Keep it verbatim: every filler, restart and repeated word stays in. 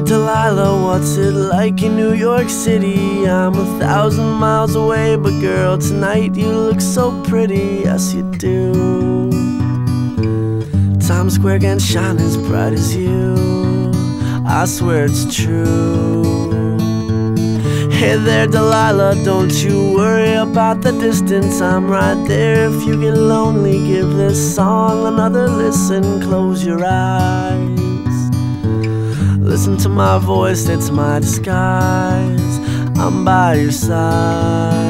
Delilah, what's it like in New York City? I'm a thousand miles away, but girl, tonight you look so pretty, yes you do. Times Square can shine as bright as you, I swear it's true. Hey there Delilah, don't you worry about the distance, I'm right there. If you get lonely, give this song another listen. Close your eyes, listen to my voice, it's my disguise. I'm by your side.